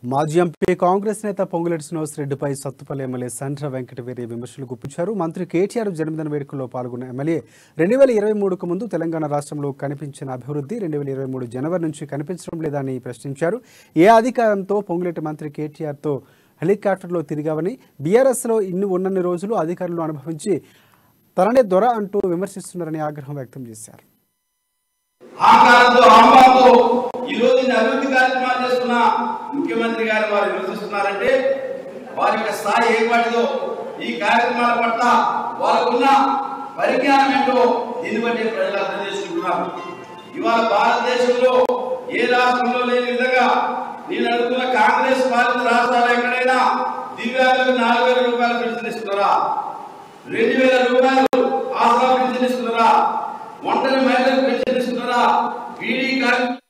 మాజీ ఎంపీ కాంగ్రెస్ నేత పొంగులేటి శ్రీనివాసరెడ్డిపై సత్తుపల్లి ఎమ్మెల్యే సండ్ర వెంకటవీరి విమర్శలు గుప్పించారు. మంత్రి కేటీఆర్ జన్మదిన వేడుకల్లో పాల్గొన్న ఎమ్మెల్యే 2023కు ముందు తెలంగాణ రాష్ట్రంలో కనిపించిన అభివృద్ధి 2023 జనవరి నుంచి కనిపించడం లేదని ప్రశ్నించారు. ఏ అధికారంతో పొంగులేటి మంత్రి కేటీఆర్తో హెలికాప్టర్లో తిరిగావని, బీఆర్ఎస్లో ఉన్నన్ని రోజులు అధికారులను అనుభవించి తననే దొర అంటూ విమర్శిస్తున్నారని ఆగ్రహం వ్యక్తం చేశారు. ముఖ్యమంత్రి గారు వారు విమర్శిస్తున్నారంటే వారి యొక్క స్థాయి ఏర్పాటుతో ఈ కార్యక్రమాల పట్ల వారికున్న పరిజ్ఞానం ఏంటో దీన్ని బట్టి ప్రజలు అర్థం చేసుకుంటున్నారు. ఇవాళ భారతదేశంలో ఏ రాష్ట్రంలో లేని విధంగా నేను అడుగుతున్న కాంగ్రెస్ పాలిత రాష్ట్రాలు ఎక్కడైనా దివ్యాంగులకు 4,000 రూపాయలు పెన్షన్ ఇస్తున్నారా? 2,000 రూపాయలు ఆసరా పెన్షన్ ఇస్తున్నారా? ఒంటరి మహిళలకు పెన్షన్ ఇస్తున్నారా? బీడీ కార్మికులు